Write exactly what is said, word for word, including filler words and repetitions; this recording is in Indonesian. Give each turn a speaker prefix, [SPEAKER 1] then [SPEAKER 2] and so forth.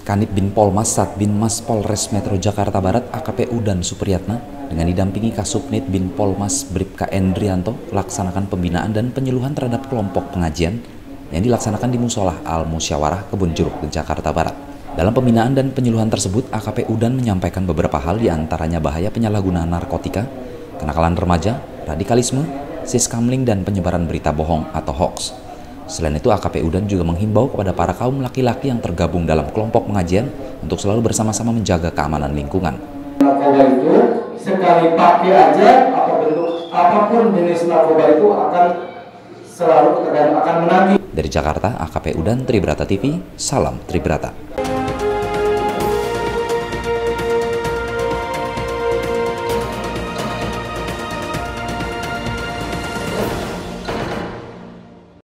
[SPEAKER 1] Kanit Binpolmas Satbinmas Polres Metro Jakarta Barat A K P Udan Supriyatna dengan didampingi Kasubnit Binpolmas Bribka Endrianto laksanakan pembinaan dan penyuluhan terhadap kelompok pengajian yang dilaksanakan di Musolah Al Musyawarah Kebun Jeruk Jakarta Barat. Dalam pembinaan dan penyuluhan tersebut, A K P Udan menyampaikan beberapa hal, diantaranya bahaya penyalahgunaan narkotika, kenakalan remaja, radikalisme, siskamling, dan penyebaran berita bohong atau hoax. Selain itu, A K P Udan juga menghimbau kepada para kaum laki-laki yang tergabung dalam kelompok pengajian untuk selalu bersama-sama menjaga keamanan lingkungan.
[SPEAKER 2] Narkoba itu sekali pakai aja, atau bentuk apapun jenis narkoba itu akan selalu dan akan menagih.
[SPEAKER 1] Dari Jakarta, A K P Udan Tribrata T V, salam Tribrata.